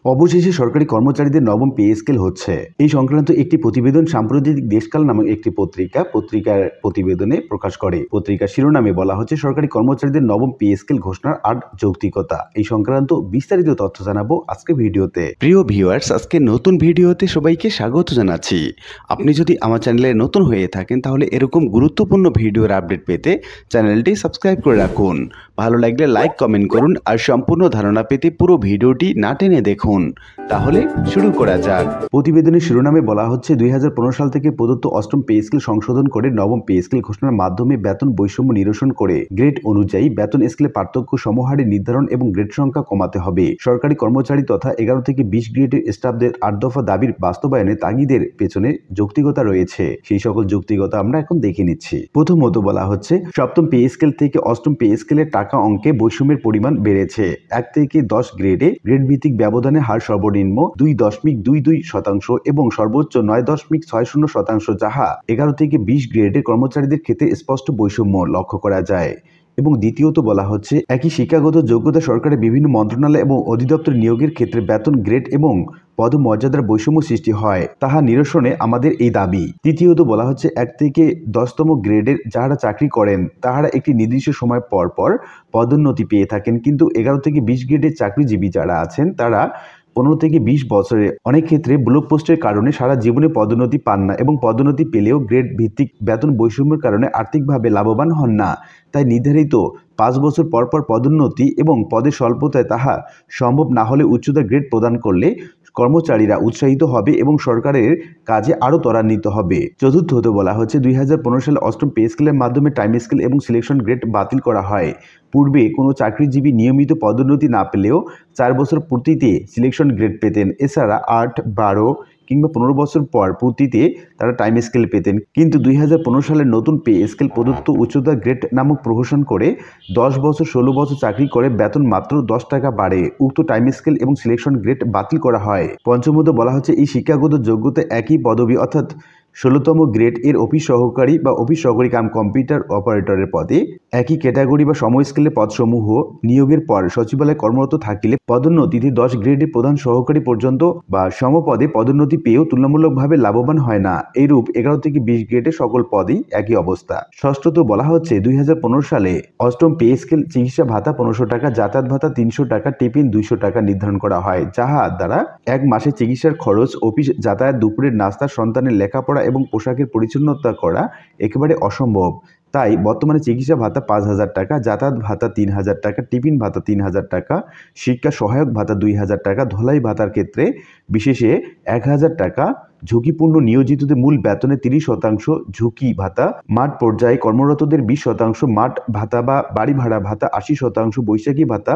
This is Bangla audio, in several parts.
অবশেষে সরকারি কর্মচারীদের নবম পে স্কেল হচ্ছে। এই সংক্রান্ত একটি প্রতিবেদন সাম্প্রতিক দেশকাল নামক একটি পত্রিকার প্রতিবেদনে প্রকাশ করে। পত্রিকার শিরোনামে বলা হচ্ছে সরকারি কর্মচারীদের নবম পে স্কেল ঘোষণার আর যৌক্তিকতা। এই সংক্রান্ত বিস্তারিত তথ্য জানাবো আজকে ভিডিওতে। প্রিয় ভিউয়ার্স, আজকে নতুন ভিডিওতে সবাইকে স্বাগত জানাচ্ছি। আপনি যদি আমার চ্যানেলে নতুন হয়ে থাকেন তাহলে এরকম গুরুত্বপূর্ণ ভিডিওর আপডেট পেতে চ্যানেলটি সাবস্ক্রাইব করে রাখুন। ভালো লাগলে লাইক কমেন্ট করুন আর সম্পূর্ণ ধারণা পেতে পুরো ভিডিওটি না টেনে দেখুন। তাহলে শুরু করা যাক। প্রতিবেদনের শিরোনামে বলা হচ্ছে 2015 সাল থেকে প্রদত্ত অষ্টম পে স্কেল সংশোধন করে নবম পে স্কেল ঘোষণার মাধ্যমে বেতন বৈষম্য নিরসন করে গ্রেড অনুযায়ী বেতন স্কেলে পার্থক্য সমহারে নির্ধারণ এবং গ্রেড সংখ্যা কমাতে হবে। সরকারি কর্মচারী তথা 11 থেকে 20 গ্রেডের স্টাফদের 8 দফা দাবির বাস্তবায়নে তাগিদের পেছনে যৌক্তিকতা রয়েছে। সেই সকল যৌক্তিকতা আমরা এখন দেখে নিচ্ছি। প্রথমত বলা হচ্ছে সপ্তম পে স্কেল থেকে অষ্টম পে স্কেলের টাকা অঙ্কে বৈষম্যের পরিমাণ বেড়েছে। 1 থেকে 10 গ্রেডে গ্রেড ভিত্তিক ব্যবধানে হার সর্বনিম্ন 2.22% এবং সর্বোচ্চ 9.60%, যাহা 11 থেকে 20 গ্রেডের কর্মচারীদের ক্ষেত্রে স্পষ্ট বৈষম্য লক্ষ্য করা যায়। এবং দ্বিতীয়ত বলা হচ্ছে একই শিক্ষাগত যোগ্যতা সরকারের বিভিন্ন মন্ত্রণালয় এবং অধিদপ্তর নিয়োগের ক্ষেত্রে বেতন গ্রেড এবং পদমর্যাদার বৈষম্য সৃষ্টি হয়, তাহা নিরসনে আমাদের এই দাবি। তৃতীয়ত বলা হচ্ছে 1 থেকে 10তম গ্রেডের যাহারা চাকরি করেন তাহারা একটি নির্দিষ্ট সময় পর পর পদোন্নতি পেয়ে থাকেন, কিন্তু 11 থেকে 20 গ্রেডের চাকরিজীবী যারা আছেন তারা 15 থেকে 20 বছরে অনেক ক্ষেত্রে ব্লক পোস্টের কারণে সারা জীবনে পদোন্নতি পান না এবং পদোন্নতি পেলেও গ্রেড ভিত্তিক বেতন বৈষম্যের কারণে আর্থিকভাবে লাভবান হন না। তাই নির্ধারিত 5 বছর পর পর পদোন্নতি এবং পদের স্বল্পতায় তাহা সম্ভব না হলে উচ্চতর গ্রেড প্রদান করলে কর্মচারীরা উৎসাহিত হবে এবং সরকারের কাজে আরও ত্বরান্বিত হবে। চতুর্থত বলা হচ্ছে 2015 সালে অষ্টম পে স্কেলের মাধ্যমে টাইম স্কেল এবং সিলেকশন গ্রেড বাতিল করা হয়। পূর্বে কোনো চাকরিজীবী নিয়মিত পদোন্নতি না পেলেও 4 বছর পূর্তিতে সিলেকশন গ্রেড পেতেন। এছাড়া 8, 12 কিংবা 15 বছর পর পূর্তিতে তারা টাইম স্কেল পেতেন। কিন্তু 2015 সালের নতুন পে স্কেল প্রদত্ত উচ্চতর গ্রেড নামক প্রহসন করে 10 বছর 16 বছর চাকরি করে বেতন মাত্র 10 টাকা বাড়ে। উক্ত টাইম স্কেল এবং সিলেকশন গ্রেড বাতিল করা হয়। পঞ্চমত বলা হচ্ছে এই শিক্ষাগত যোগ্যতা একই পদবি অর্থাৎ 16তম গ্রেড এর অফিস সহকারী বা অফিস সহকারী কাম কম্পিউটার অপারেটরের পদে একই ক্যাটাগরি বা সম স্কেলের পদসমূহ নিয়োগের পর সচিবালয়ে কর্মরত থাকিলে পদোন্নতিতে 10 গ্রেডের প্রধান সহকারী পর্যন্ত বা সমপদে পদোন্নতি পেয়েও তুলনামূলকভাবে লাভবান হয় না। এইরূপ 11 থেকে 20 গ্রেডের সকল পদেই একই অবস্থা। ষষ্ঠত বলা হচ্ছে 2015 সালে অষ্টম পে স্কেল চিকিৎসা ভাতা 1500 টাকা, যাতায়াত ভাতা 300 টাকা, টিফিন 200 টাকা নির্ধারণ করা হয়, যাহা দ্বারা এক মাসে চিকিৎসার খরচ, অফিস যাতায়াত, দুপুরের নাস্তা, সন্তানের লেখাপড়া এবং পোশাকের পরিচ্ছন্নতা করা একেবারে অসম্ভব। তাই বর্তমানে চিকিৎসা ভাতা 5000 টাকা, যাতায়াত ভাতা 3000 টাকা, টিফিন ভাতা 3000 টাকা, শিক্ষা সহায়ক ভাতা 2000 টাকা, ধলাই ভাতার ক্ষেত্রে বিশেষে 1000 টাকা, ঝুঁকিপূর্ণ নিয়োজিতদের মূল বেতনে 30%, ঝুঁকি ভাতা, মাঠ পর্যায়ে কর্মরতদের 20%, মাঠ ভাতা বা বাড়ি ভাড়া ভাতা 80%, বৈশাখী ভাতা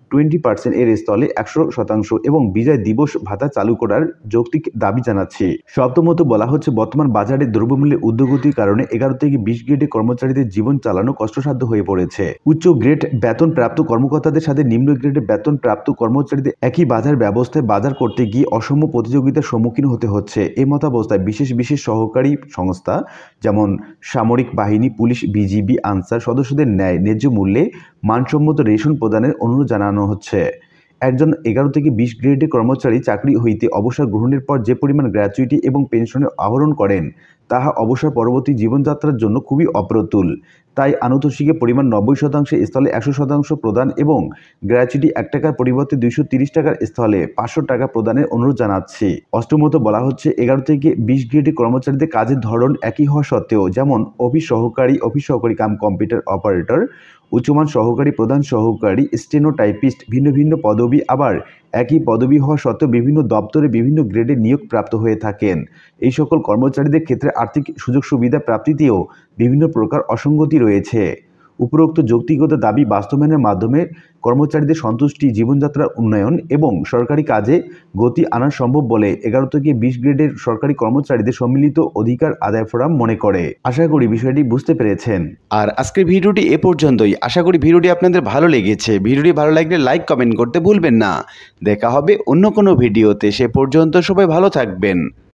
20% এর স্থলে 100% এবং বিজয় দিবস ভাতা চালু করার যৌক্তিক দাবি জানাচ্ছে। সপ্তমত বলা হচ্ছে বর্তমান বাজারে দ্রব্যমূল্যের ঊর্ধ্বগতির কারণে 11 থেকে 20 গ্রেডের কর্মচারীদের জীবন চালানো কষ্টসাধ্য হয়ে পড়েছে। উচ্চ গ্রেড বেতন প্রাপ্ত কর্মকর্তাদের সাথে নিম্ন গ্রেডের বেতন প্রাপ্ত কর্মচারীদের একই বাজার ব্যবস্থায় বাজার করতে গিয়ে অসম প্রতিযোগিতার সম্মুখীন হতে হচ্ছে। এই মতাবস্থায় বিশেষ সহকারী সংস্থা যেমন সামরিক বাহিনী, পুলিশ, বিজিবি, আনসার সদস্যদের ন্যায্য মূল্যে মানসম্মত রেশন প্রদানের অনুরোধ জানানো হচ্ছে। একজন 11 থেকে 20 গ্রেডের কর্মচারী চাকরি হইতে অবসর গ্রহণের পর যে পরিমাণ গ্র্যাচুইটি এবং পেনশনের আহরণ করেন তাহা অবসর পরবর্তী জীবনযাত্রার জন্য খুবই অপ্রতুল। তাই আনুতোষিকের পরিমাণ 90% স্থলে 100% প্রদান এবং গ্র্যাচুইটি 1 টাকার পরিবর্তে 230 টাকার স্থলে 500 টাকা প্রদানের অনুরোধ জানাচ্ছি। অষ্টমত বলা হচ্ছে 11 থেকে 20 গ্রেডের কর্মচারীদের কাজের ধরন একই হওয়া সত্ত্বেও, যেমন অফিস সহকারী কাম কম্পিউটার অপারেটর, উচ্চমান সহকারী, প্রধান সহকারী, স্টেনোটাইপিস্ট ভিন্ন ভিন্ন পদবি, আবার একই পদবি হওয়া সত্ত্বেও বিভিন্ন দপ্তরে বিভিন্ন গ্রেডে নিয়োগ প্রাপ্ত হয়ে থাকেন। এই সকল কর্মচারীদের ক্ষেত্রে আর্থিক সুযোগ সুবিধা প্রাপ্তিতেও বিভিন্ন প্রকার অসঙ্গতি রয়েছে। উপরোক্ত যৌক্তিকতা দাবি বাস্তবায়নের মাধ্যমে কর্মচারীদের সন্তুষ্টি, জীবনযাত্রার উন্নয়ন এবং সরকারি কাজে গতি আনা সম্ভব বলে 11 থেকে 20 গ্রেডের সরকারি কর্মচারীদের সম্মিলিত অধিকার আদায় ফোরাম মনে করে। আশা করি বিষয়টি বুঝতে পেরেছেন। আর আজকের ভিডিওটি এ পর্যন্তই। আশা করি ভিডিওটি আপনাদের ভালো লেগেছে। ভিডিওটি ভালো লাগলে লাইক কমেন্ট করতে ভুলবেন না। দেখা হবে অন্য কোনো ভিডিওতে। সে পর্যন্ত সবাই ভালো থাকবেন।